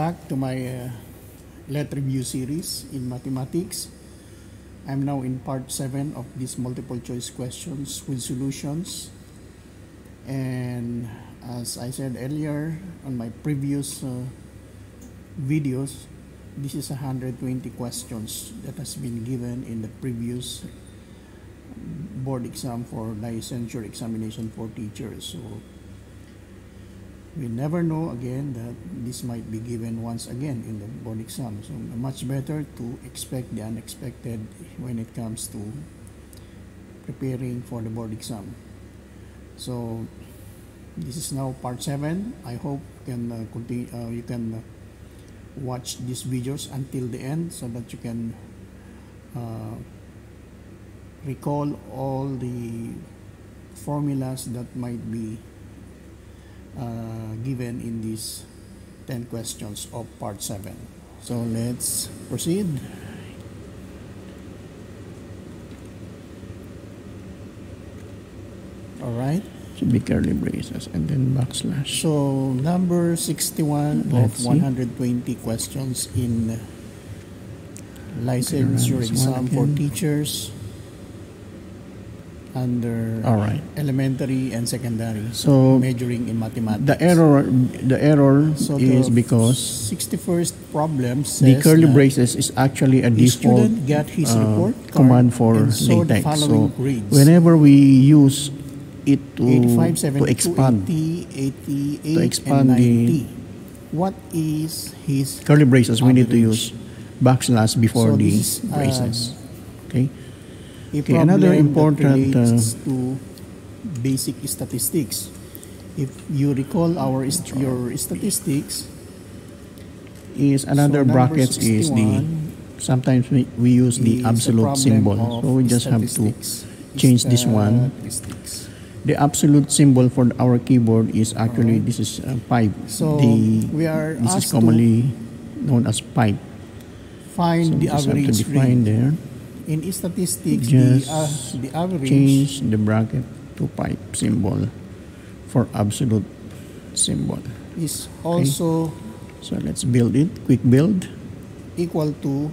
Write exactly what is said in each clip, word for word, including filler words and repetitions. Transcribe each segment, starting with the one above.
back to my uh, let review series in mathematics. I'm now in part seven of these multiple choice questions with solutions. And as I said earlier on my previous uh, videos, this is one hundred twenty questions that has been given in the previous board exam for licensure examination for teachers. So we never know again that this might be given once again in the board exam. So much better to expect the unexpected when it comes to preparing for the board exam. So this is now part seven. I hope can uh, continue, uh, you can uh, watch these videos until the end so that you can uh, recall all the formulas that might be uh, given in these ten questions of part seven. So let's proceed. All right. Should be curly braces and then backslash. So number sixty-one Let's of one hundred twenty questions in licensure Okay, exam for again. teachers under All right. elementary and secondary. So majoring in mathematics. The error, the error So is the because sixty-first problem says the curly that braces is actually a the default student got his uh, report card command for and saw the latex. following So grades. whenever we use it to eighty-five, to seventy-two, expand eighty, eighty-eight, to expand and the ninety. What is his curly braces, we need to average? use backslash before So the this, uh, braces. Okay. A Okay, another problem important, that relates uh, to basic statistics. If you recall our ist your statistics, Is another so number brackets is the sixty-one sometimes we, we use is the a absolute problem symbol. of So we just have to statistics. change this one. Statistics. The absolute symbol for our keyboard is actually Alright. this is uh, pipe. So the we are this is asked commonly known as pipe. to find So the we just have to average define rate. there. In statistics, Just the, uh, the average Change the bracket to pipe symbol for absolute symbol. is also So let's build it. Quick build. equal to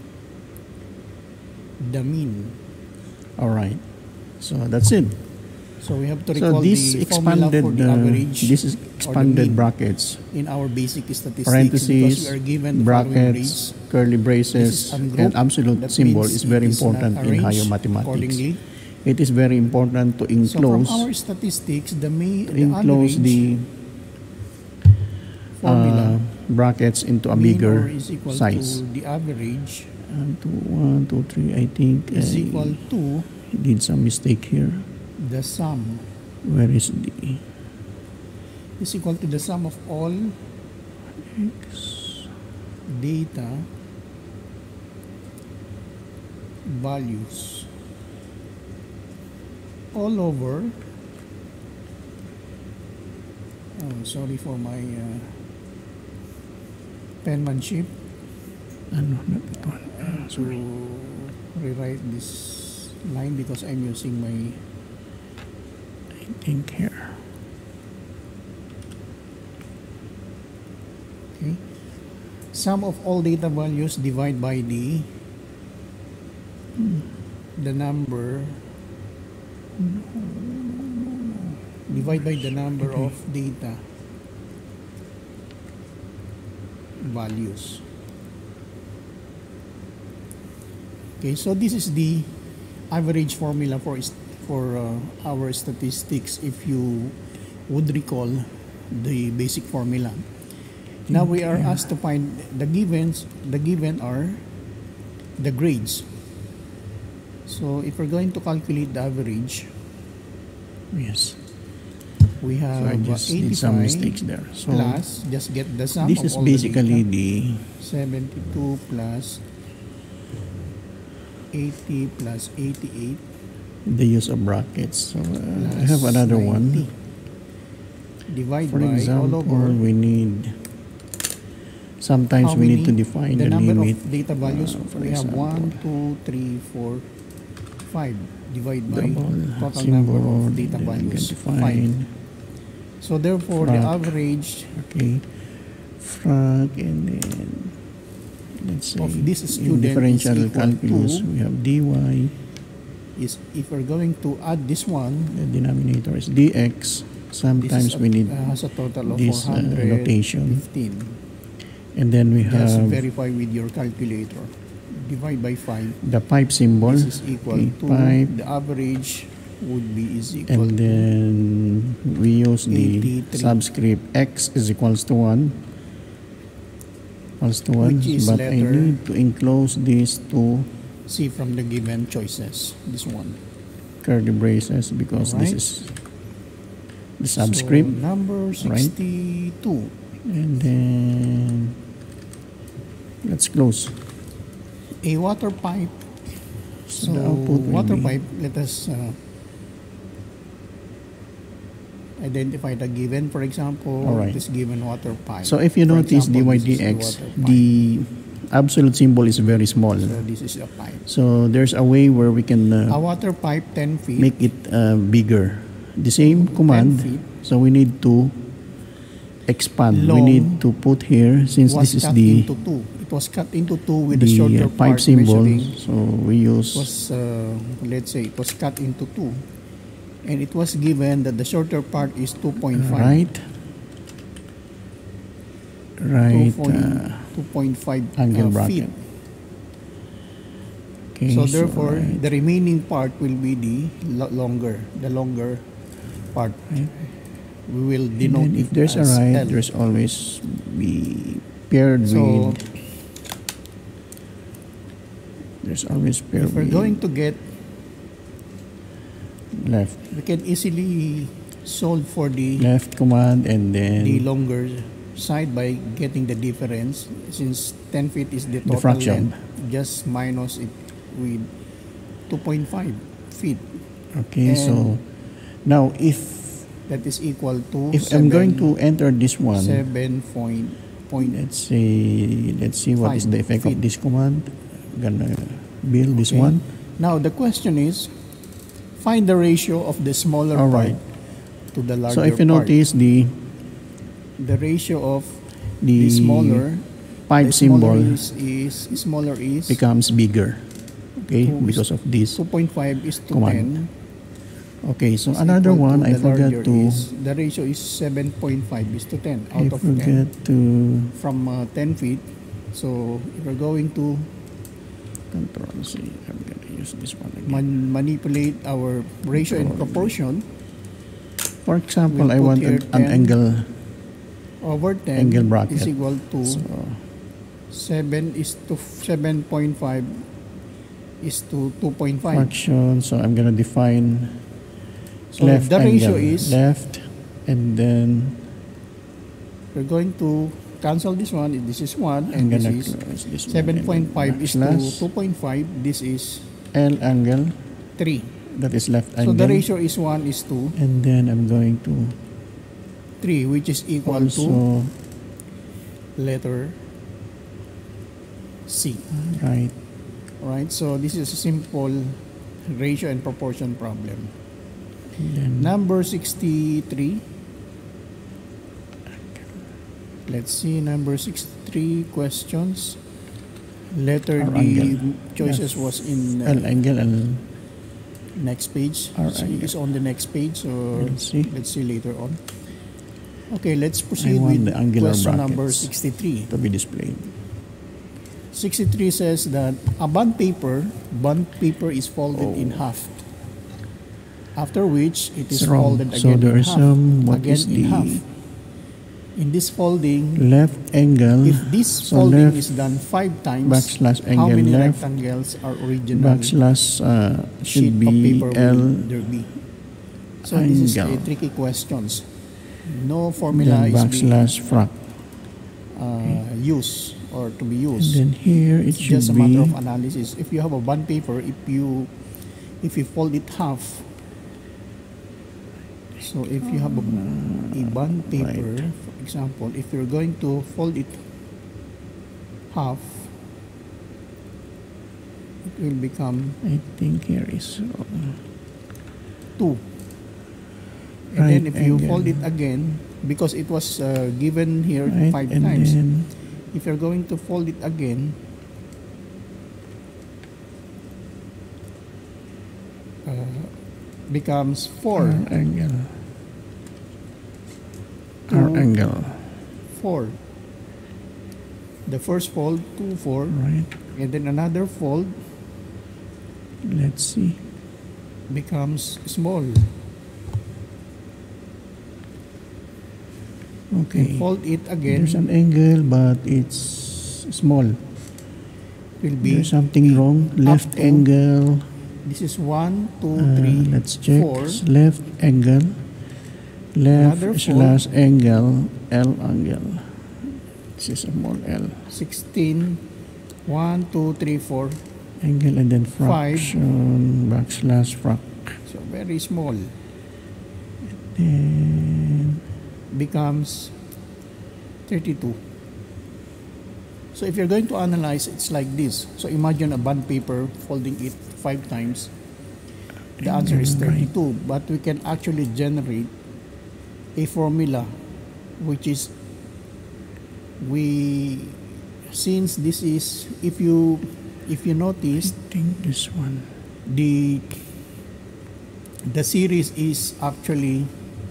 the mean. All right. So that's it. So we have to So recall this the formula expanded for the uh, average this is or the expanded mean brackets, in our basic statistics, because parentheses, we are given the following brackets, grades. curly This braces, is ungrouped. and absolute That symbol means is very it is not important in arranged higher mathematics. accordingly. It is very important to So from enclose our statistics, the, may, to the enclose average the formula uh, brackets into a mean bigger or is equal size. to the average One, two, one, two, three. I think is I equal to did some mistake here. the sum Where is the is equal to the sum of all X? data values all over. Oh, sorry for my uh, penmanship Ano na ito? Ah, to rewrite this line because I'm using my I think here. okay sum of all data values divide by the the number divide by the number of data values. Okay, so this is the average formula for for uh, our statistics, if you would recall the basic formula. Now we are asked to find the givens. The given are the grades. So if we're going to calculate the average, Yes. we So have I just did some mistakes there. So plus, just get the sum this of is all basically the data. the seventy-two plus eighty plus eighty-eight the use of brackets. So uh, I plus have another ninety. one. Divide For by example, all over. we need sometimes How we need many? to define the the, number limit. of data values. Uh, for we have example, one, two, three, four, five. Divide by double total symbol, number of data then we can values. define. Five. So therefore, the Frac. average Okay. frac, and then let's say of this in student differential is equal calculus to, we have dy, is if we're going to add this one, the denominator is dx. Sometimes this is a, we need uh, has a total of this uh, four hundred notation, fifteen. and then we Just have verify with your calculator. Divide by five. the pipe symbol. This is equal Okay, to pipe, the average would be is equal and to then we use the eighty-three. subscript x is equals to one, equals to one, Which is but I letter- need to enclose this to see from the given choices. This one. curly braces because Alright. this is the subscript. So, number sixty-two. And then let's close. A water pipe. So, So the output will water be- pipe, let us uh, identify the given, for example, Alright. this given water pipe. So if you For notice example, dy this is the dx, water pipe. the absolute symbol is very small. So this is a pipe. So there's a way where we can uh, A water pipe ten feet. make it uh, bigger. The same command. feet. So we need to expand. Long we need to put here, since was this is cut the into two. It was cut into two with the, the shorter uh, pipe part symbol. measuring. So we use Was uh, let's say it was cut into two, and it was given that the shorter part is two point five. right, right uh, two point five angle uh, feet. bracket. Okay, So therefore, right, the remaining part will be the lo- longer, the longer part. right. We will And denote then it if there's a as right, L. there's always be paired So with. There's always paired if we're with going to get, left, we can easily solve for the left command, and then the longer side by getting the difference. Since ten feet is the total fraction. length, just minus it with two point five feet. Okay, And so now if that is equal to if I'm going to enter this one, seven point point let's say let's see what is the effect of feet. this command. I'm gonna build this Okay. one. Now the question is, find the ratio of the smaller All part right. to the larger So if you part. notice the The ratio of the the smaller pipe the smaller symbol is, is smaller is becomes bigger. Okay, Two is- because of this. two point five is to Command. ten. Okay, so is another equal one to I the forgot larger to is, the ratio is seven point five is to ten I out of ten forgot to from uh, ten feet. So if we're going to control C. I'm gonna use this one again. man- manipulate our ratio and Control. proportion For example, we'll I put want here an, an ten. angle. over ten Angle bracket. is equal to So seven is to seven point five is to two point five. fraction. So I'm gonna define So left the ratio angle, is, left, and then we're going to cancel this one. This is one, I'm and this gonna is close this one, seven and point five then is to backslash two point five. This is L angle. three. That is left So angle. the ratio is one is to And then I'm going to three, which is equal to also letter C. right. Right? So this is a simple ratio and proportion problem. And then Number sixty-three. Let's see, number sixty-three questions. Letter R D angle. choices Left. was in L uh, angle and next page. R So angle. it's on the next page. So Let's see. let's see later on. Okay, let's I proceed want with the angular question number brackets sixty-three. to be displayed. sixty-three says that a bond paper, bond paper is folded Oh. in half. After which it is It's wrong. folded So again there in is half. some what again is in the half. In this folding, left angle. if this So folding left is done five times, backslash how angle many left rectangles are original backslash uh, sheet should of be paper L will there be? So this is a angle. tricky questions. No then formula is being backslash frac. uh, used or to be And used. then here it It's should just a be matter of analysis. If you have a bond paper, if you if you fold it half, so if you have a, a bond paper, Right. for example, if you're going to fold it half, it will become I think here is wrong. two. And Right then if you angle. fold it again, because it was uh, given here right? five And times. then If you're going to fold it again, uh, becomes four. R angle. Two, R angle. four. The first fold, two, four. Right. And then another fold Let's see. becomes small. Okay. Fold it again, There's an angle, but it's small. will be There's something wrong. Left to- angle. this is one, two, Uh, three, let's check. four. Left angle. Another Left fold. slash angle. L angle. This is a small L. sixteen, one, two, three, four. Angle and then Five. fraction. Backslash frac. So very small. Then Becomes thirty-two. So if you're going to analyze, it's like this. So imagine a bond paper, folding it five times. The answer is thirty-two. But we can actually generate a formula, which is, we, since this is, if you if you notice, I think this one. the the series is actually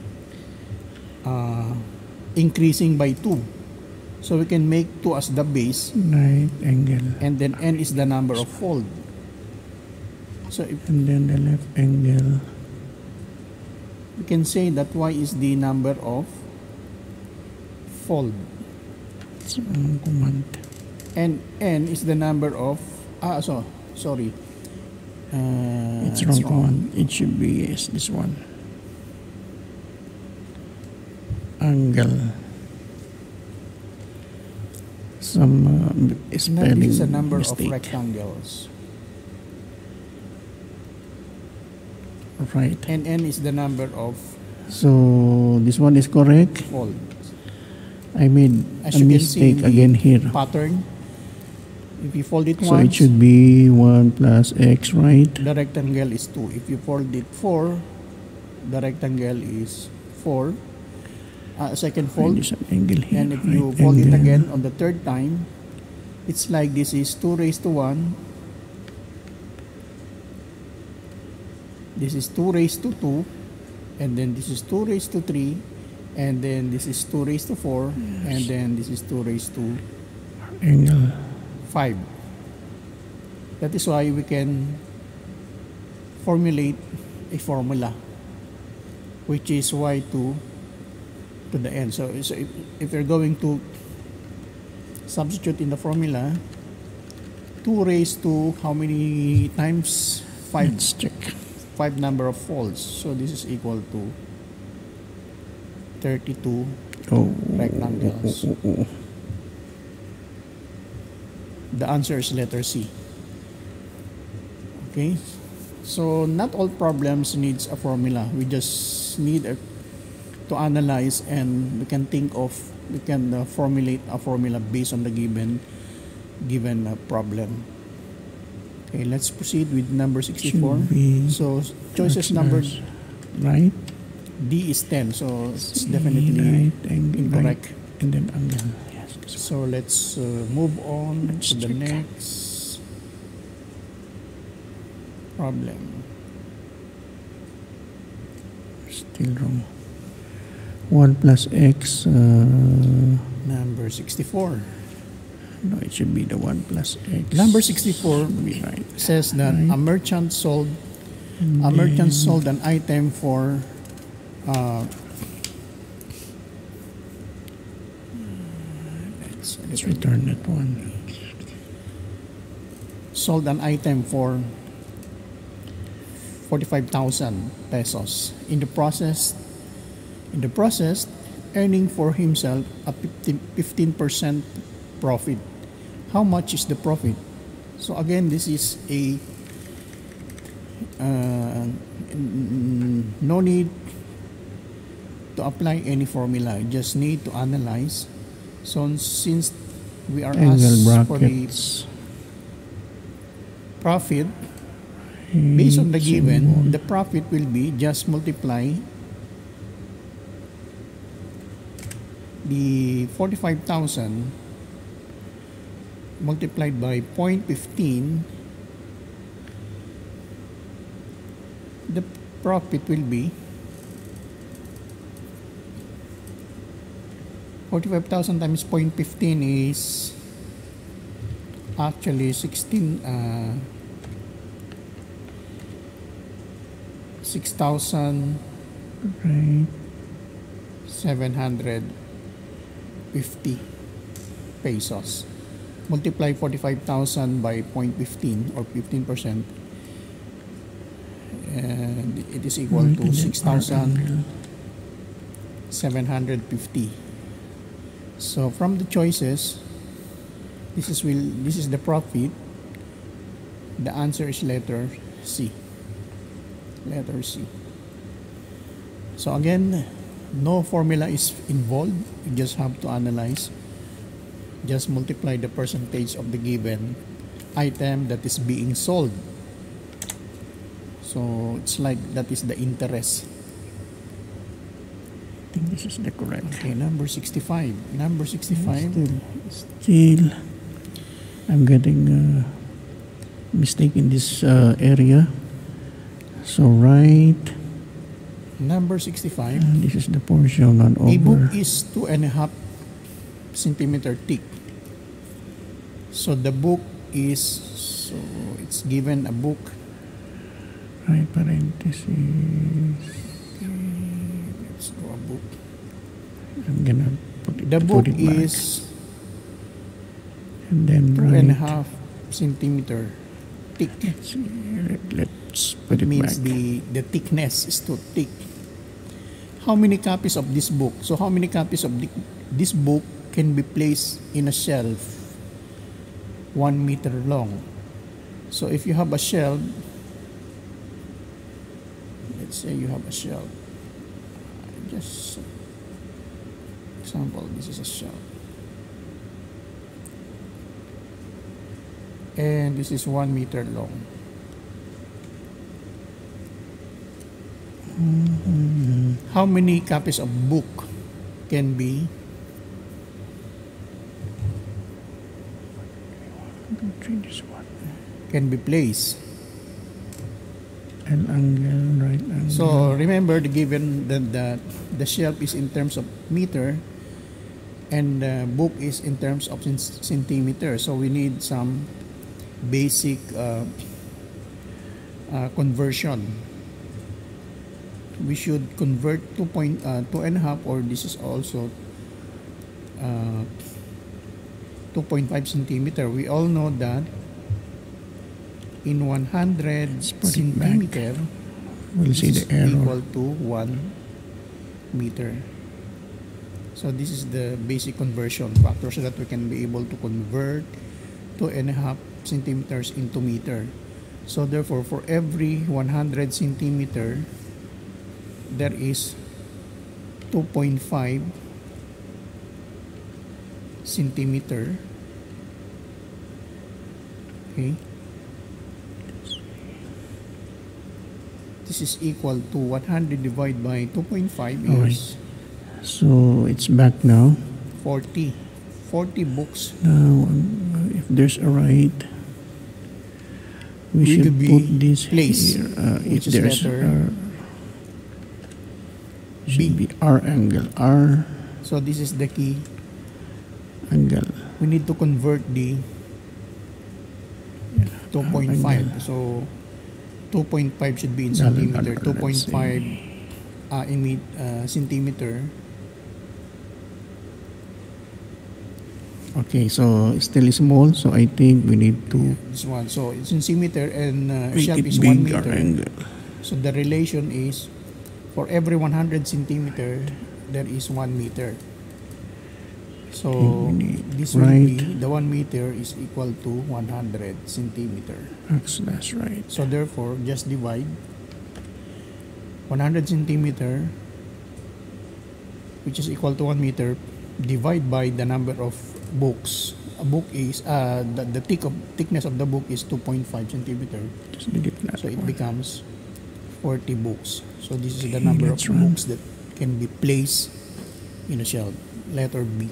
uh, increasing by two. So we can make two as the base, Right angle. and then n is the number of fold. So if And then the left angle. we can say that y is the number of fold, It's wrong command. and n is the number of ah so sorry uh, It's wrong command. It should be yes, this one. Angle. Some uh, Now spelling this is a number mistake. of rectangles, Right. and n is the number of So this one is correct. fold. I made As a you can see mistake in the again here. pattern, if you fold it So it once, should be one plus x, right? the rectangle is two. If you fold it four, the rectangle is four. Uh, second And fold, there's an angle here. and if you right fold it angle. again on the third time, it's like this is two raised to one. This is two raised to two, and then this is two raised to three, and then this is two raised to four, and then this is two raised to Angle. five. That is why we can formulate a formula, which is y two to the n. So, so if, if you're going to substitute in the formula, two raised to how many times? five. Let's check. five number of folds. So this is equal to thirty-two Oh. rectangles. Oh, oh, oh. The answer is letter C. Okay, so not all problems needs a formula. We just need a, to analyze, and we can think of, we can uh, formulate a formula based on the given given uh, problem. Okay, let's proceed with number sixty-four. Should be So choices X number slash right. D is ten, so it's C, definitely right angle, incorrect. right, and then angle. Yes. this one. So let's uh, move on Let's to the check. next problem. Still wrong. One plus x. Uh, Number sixty-four. no, it should be the one plus x. Number sixty-four Should be right. says that Right. a merchant sold And a merchant then sold an item for uh, let's, Let's return that one. sold an item for forty-five thousand pesos. In the process, in the process, earning for himself a fifteen percent profit. How much is the profit? So again, this is a uh, no need to apply any formula. You just need to analyze. So since we are Angle asked for the brackets. profit, based on the Eight given, symbol. the profit will be just multiply the forty-five thousand multiplied by zero point one five, the profit will be forty-five thousand times zero point one five is actually sixteen uh, six thousand Right. seven hundred fifty pesos. Multiply forty-five thousand by zero point one five or fifteen percent, and it is equal to six thousand seven hundred fifty. So from the choices, this is will this is the profit. The answer is letter C. Letter C. So again, no formula is involved. You just have to analyze. Just multiply the percentage of the given item that is being sold. So it's like that is the interest. I think this is the correct. Okay, number sixty-five. Number sixty-five. Still, still I'm getting a mistake in this uh, area. So right. Number sixty-five. Uh, this is the portion not over. A book is two and a half centimeter thick. So the book is, so it's given a book. Right, parenthesis. Okay, let's do a book. I'm gonna put it, The book put it back. is and then two right. and a half centimeter thick. Let's, see, let, let's put It it means back. the the thickness is too thick. How many copies of this book? So how many copies of the, this book can be placed in a shelf one meter long? So if you have a shelf, let's say you have a shelf. Just example, this is a shelf, and this is one meter long. Mm-hmm. How many copies of book can be Change this one. can be placed? An angle, right angle. So remember, the given the the, the shelf is in terms of meter, and the book is in terms of centimeter. So we need some basic uh, uh, conversion. We should convert two point uh, two and a half, or this is also uh, two point five centimeter. We all know that in one hundred put it back. centimeter, We'll see this the is error. equal to one meter. So this is the basic conversion factor, so that we can be able to convert two and a half centimeters into meter. So therefore, for every one hundred centimeter, there is two point five centimeter. Okay. This is equal to one hundred divided by two point five is So it's back now. forty. forty books. Now, um, if there's a right, we Will should be put this placed, here. Uh, if which is there's letter uh, should be R angle. R So this is the key. angle. We need to convert the two point five. So two point five should be in Well, centimeter. let's two point five see. uh, in me- uh, centimeter. Okay, so still small. So I think we need to This one. So it's in centimeter, and uh, make shelf it is one bigger meter. angle. So the relation is, for every one hundred centimeter, there is one meter. So Okay, we need this will right. be, the one meter is equal to one hundred centimeter. That's, that's right. So therefore, just divide one hundred centimeter, which is equal to one meter, divide by the number of books. A book is, uh, the, the thick of, thickness of the book is two point five centimeter. Just did it that So it one. becomes forty books. So this is the Okay, number of let's run. books that can be placed in a shelf. letter B.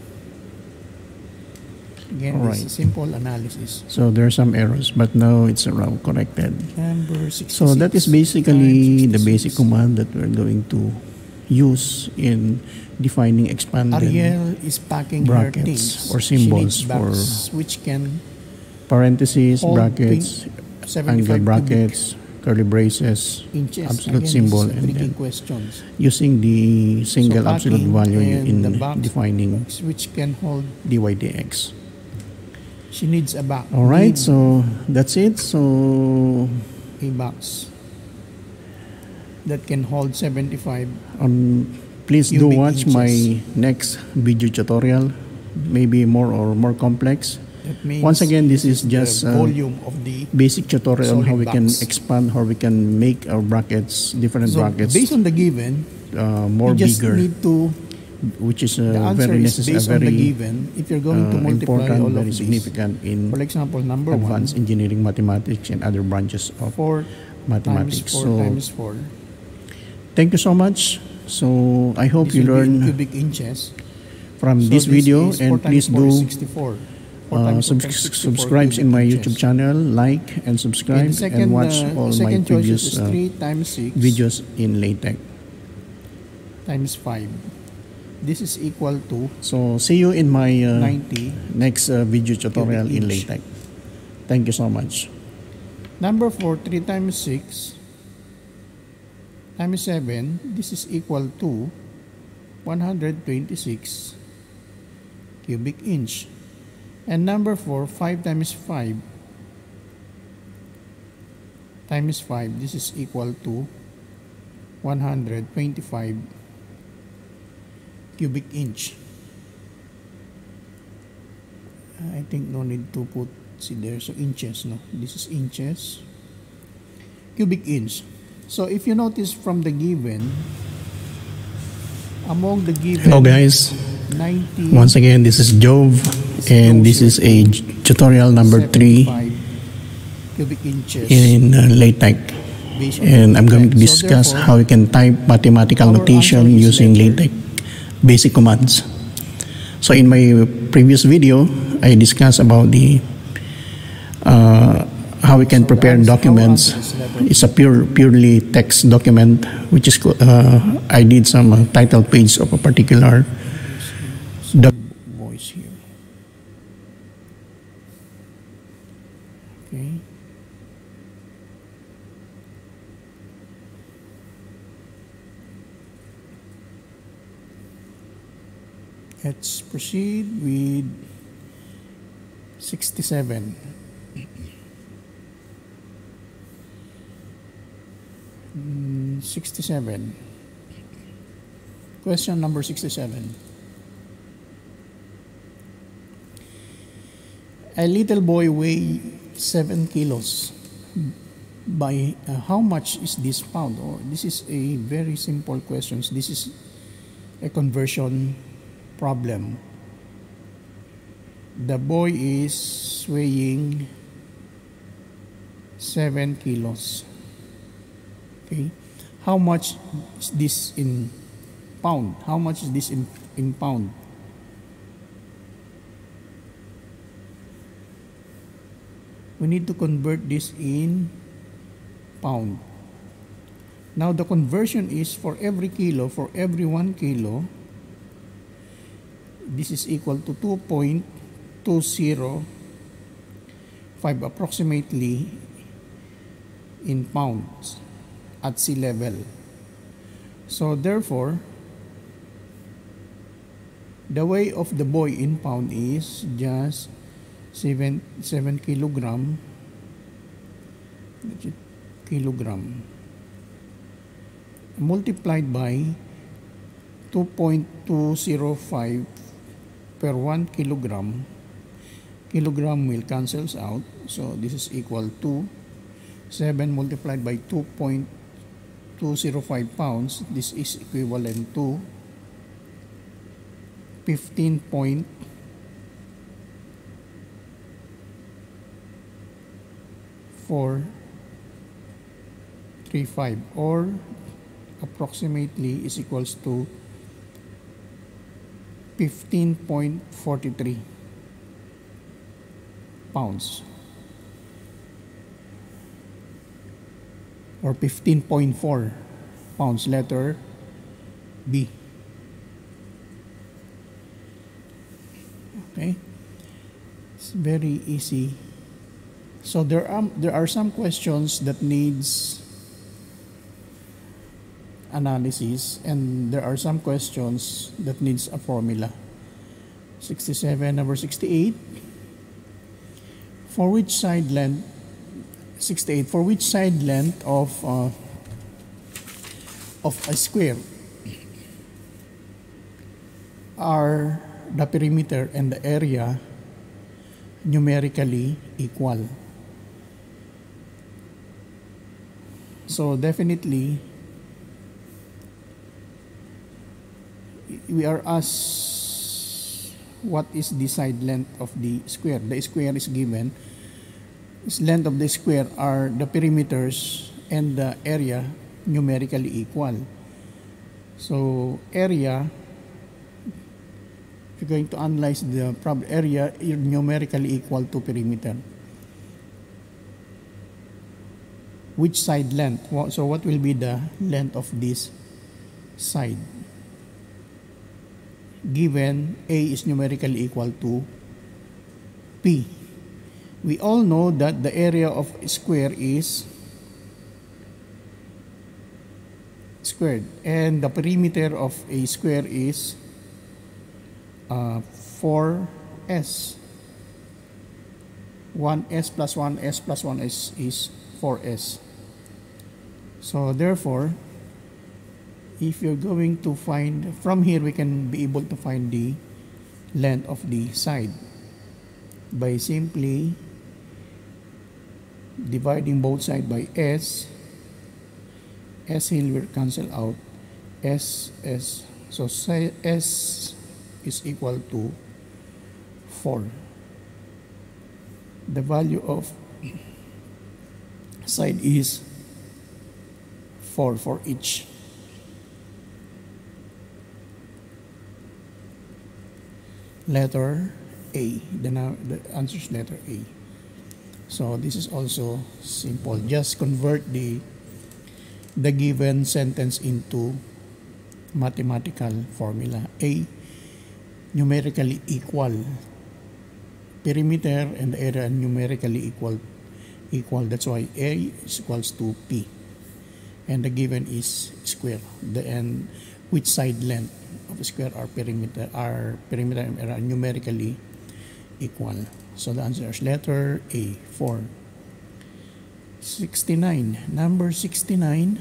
Again, All this right. is simple analysis. So there are some errors, but now it's around corrected. Number sixty-six. So that is basically the basic sixty-six. command that we're going to use in defining expanded Ariel is packing her things. brackets or symbols She needs for bags, which can parentheses, hold brackets, angle brackets, curly braces, inches. absolute Again, symbol, this is and tricky then questions. using the single So absolute packing value and in the box defining which can hold. dy dx. She needs a box. All right, Need so that's it. So a box that can hold seventy-five. um, please do Cubic watch inches. my next video tutorial, maybe more or more complex. That means Once again, this is the just a volume of the basic tutorial on solid how we can box. expand, how we can make our brackets, different So brackets, based on the given, uh, more you just bigger, need to. which is The uh, answer very is necessary, based on the very given. If you're going to uh, multiply important, all very of these, significant in for example, number advanced one, engineering mathematics and other branches of four mathematics. times four So times four. thank you so much. So I hope This you will be in learn cubic inches. from So this video, is and four please times four is do sixty-four. four uh, times four subs- times sixty-four subscribe in cubic my inches. YouTube channel, like and Okay, subscribe, the second, and watch uh, all my second choice previous is uh, three times six videos in LaTeX. times five. This is equal to So see you in my uh, ninety. next uh, video tutorial in inch. LaTeX. Thank you so much. Number four, three times six times seven. This is equal to one hundred twenty-six cubic inch. And number four, five times five times five. This is equal to one hundred twenty-five cubic inch. I think no need to put see there, so inches, no, this is inches, cubic inch. So if you notice from the given, among the given, Hello guys, ninety, once again this is Jove, and this is a tutorial number three seventy-five cubic inches in uh, LaTeX, based on and I'm going to given. So discuss therefore, how you can type mathematical our notation answer is using letter. LaTeX basic commands. So in my previous video, I discussed about the uh, how we can So the prepare answer- our documents. answer is letter It's a pure purely text document, which is co- uh, I did some uh, title page of a particular doc- voice here. Okay. Let's proceed with sixty-seven. Mm, sixty-seven. Question number sixty-seven. A little boy weighs seven kilos. By uh, how much is this pound? Or this is a very simple question. This is a conversion problem. The boy is weighing seven kilos. Okay, how much is this in pound? How much is this in in pound? We need to convert this in pound. Now the conversion is for every kilo, for every one kilo, this is equal to two point two zero five approximately in pounds at sea level. So therefore, the weight of the boy in pound is just seven seven kilogram kilogram multiplied by two point two zero five per one kilogram. Kilogram will cancels out, so this is equal to seven multiplied by two point two zero five pounds. This is equivalent to fifteen point four three five, or approximately is equals to fifteen point four three pounds, or fifteen point four pounds, letter B. Okay, it's very easy. So there are there are some questions that needs analysis, and there are some questions that needs a formula. sixty-seven, number sixty-eight. For which side length, sixty-eight, for which side length of uh, of a square are the perimeter and the area numerically equal? So definitely we are asked what is the side length of the square. The square is given. Its length of the square are the perimeters and the area numerically equal. So area, if you're going to analyze the problem, area is numerically equal to perimeter. Which side length? So what will be the length of this side? Given A is numerically equal to P. We all know that the area of a square is squared, and the perimeter of a square is uh, four S. one S plus one S plus one S is four S. So therefore, if you're going to find, from here we can be able to find the length of the side by simply dividing both sides by S. S here will cancel out. S, S. So S is equal to four. The value of side is four for each. Letter A. The, the answer is letter A. So this is also simple. Just convert the the given sentence into mathematical formula. A, numerically equal. Perimeter and the area numerically equal. Equal. That's why A is equals to P. And the given is square. The and which side length of a square are perimeter are perimeter and area numerically equal. So the answer is letter A, four. sixty-nine. Number sixty-nine.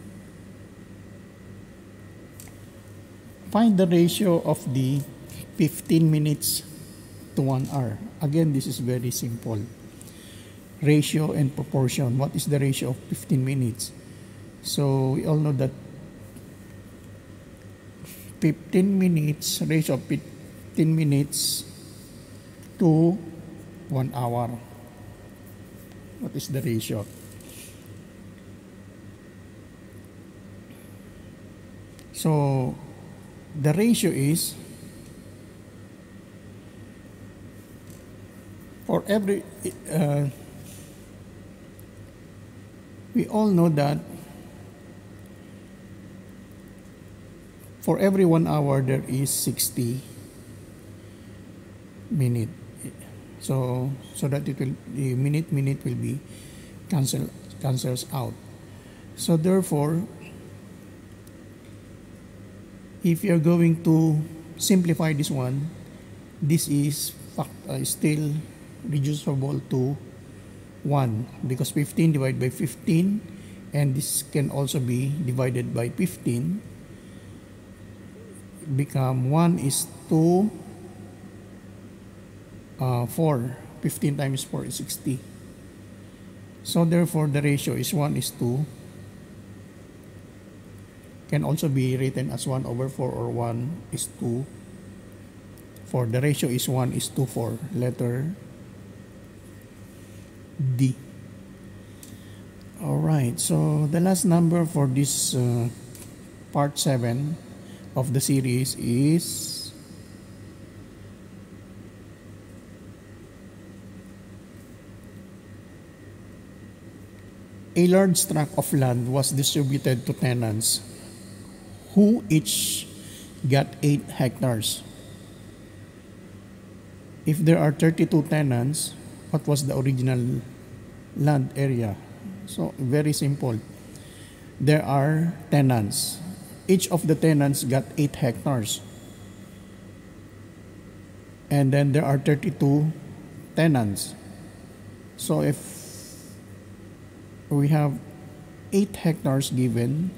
Find the ratio of the fifteen minutes to one hour. Again, this is very simple. Ratio and proportion. What is the ratio of fifteen minutes? So we all know that fifteen minutes, ratio of fifteen minutes to one hour. What is the ratio? So the ratio is for every uh, we all know that for every one hour there is sixty minute. So so that it will the minute minute will be cancel cancels out. So therefore, if you're going to simplify this one, this is fact, uh, still reducible to one, because fifteen divided by fifteen, and this can also be divided by fifteen, become one is to uh, four. fifteen times four is sixty. So therefore the ratio is one is to, can also be written as one over four or one is to four. The ratio is one is to four. Letter D. Alright, so the last number for this uh, part seven of the series is a large tract of land was distributed to tenants who each got eight hectares. If there are thirty-two tenants, what was the original land area? So very simple. There are tenants. Each of the tenants got eight hectares. And then there are thirty-two tenants. So if we have eight hectares given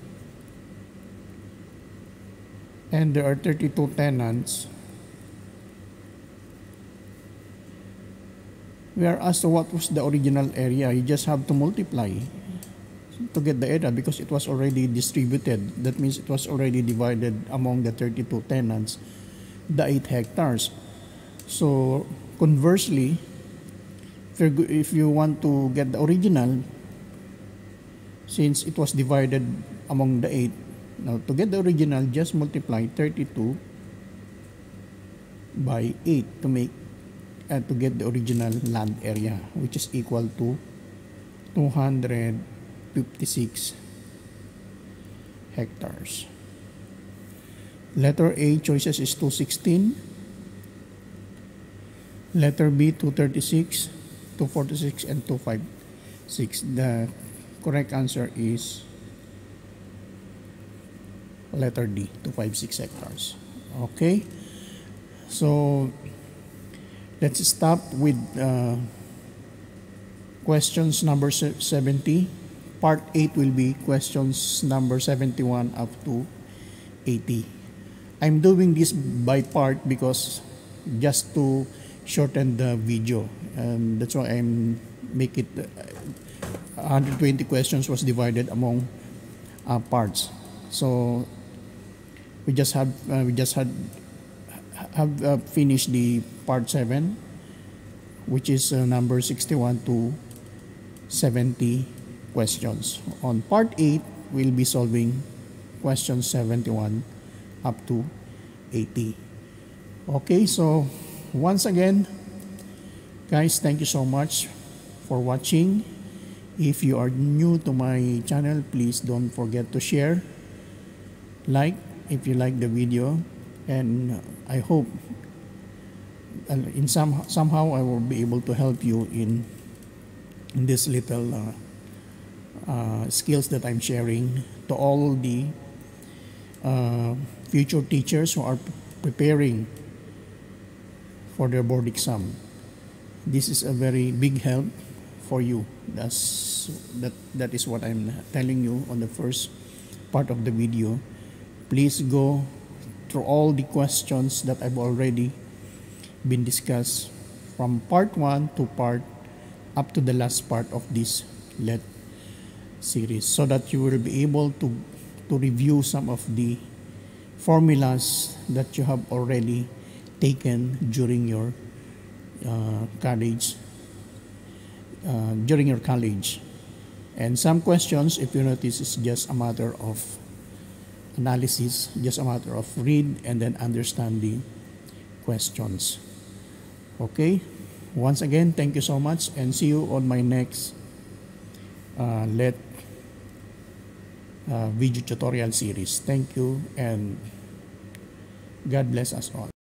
and there are thirty-two tenants, we are asked what was the original area. You just have to multiply to get the area because it was already distributed. That means it was already divided among the thirty-two tenants, the eight hectares. So conversely, if, if you want to get the original, since it was divided among the eight, now to get the original, just multiply thirty-two by eight to make uh, to get the original land area, which is equal to two hundred fifty-six hectares. Letter A choices is two sixteen. Letter B two thirty-six, two forty-six, and two fifty-six. The correct answer is letter D, two fifty-six hectares. Okay, so let's stop with uh, questions number seventy. Part eight will be questions number seventy-one up to eighty. I'm doing this by part because just to shorten the video, and that's why I'm make it uh, one hundred twenty questions was divided among uh, parts. So we just have uh, we just had have uh, finished the part seven, which is uh, number sixty-one to seventy questions. On part eight, we'll be solving questions seventy-one up to eighty. Okay, so once again, guys, thank you so much for watching. If you are new to my channel, please don't forget to share, like if you like the video, and I hope uh, in some somehow I will be able to help you in, in this little uh, uh, skills that I'm sharing to all the uh, future teachers who are preparing for their board exam. This is a very big help for you. That's that that is what I'm telling you on the first part of the video. Please go through all the questions that I've already been discussed from part one to part up to the last part of this let series, so that you will be able to to review some of the formulas that you have already taken during your uh, college uh, during your college. And some questions, if you notice, is just a matter of analysis, just a matter of read and then understand the questions. Okay, once again, thank you so much, and see you on my next uh, let uh, video tutorial series. Thank you, and God bless us all.